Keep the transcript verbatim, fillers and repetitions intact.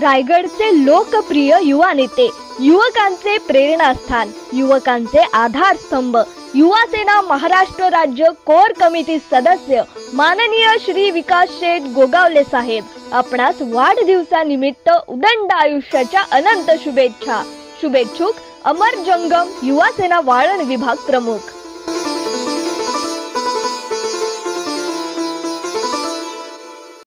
रायगडचे लोकप्रिय युवा नेते, युवकांचे प्रेरणास्थान, युवकांचे आधारस्तंभ, युवा सेना महाराष्ट्र राज्य कोर कमिटी सदस्य माननीय श्री विकास शेठ गोगावले साहेब, आपणास वाढदिवसानिमित्त उदंड आयुष्याच्या अनंत शुभेच्छा. शुभेच्छुक अमर जंगम युवा सेना वाळण विभाग प्रमुख.